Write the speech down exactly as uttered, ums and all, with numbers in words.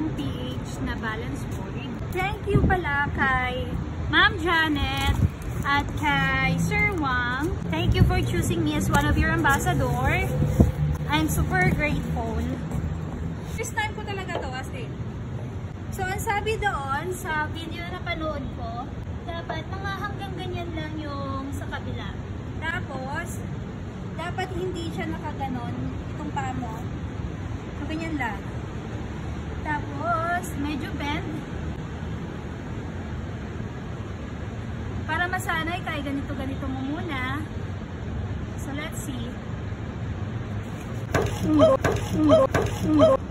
BagumPH na balance board. Thank you pala kay Ma'am Janet at kay Sir Wang. Thank you for choosing me as one of your ambassador. I'm super grateful. First time ko talaga to as in. So, ang sabi doon sa video na napanood ko, dapat mga hanggang ganyan lang yung sa kabila. Tapos, dapat hindi siya nakaganon itong paa mo. So, ganyan lang. Tapos, medyo bend. Para masanay kay ganito-ganito mo muna. So, let's see.